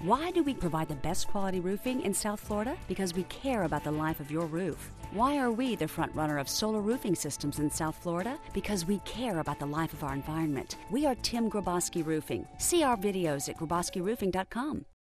Why do we provide the best quality roofing in South Florida? Because we care about the life of your roof. Why are we the front runner of solar roofing systems in South Florida? Because we care about the life of our environment. We are Tim Graboski Roofing. See our videos at graboskiroofing.com.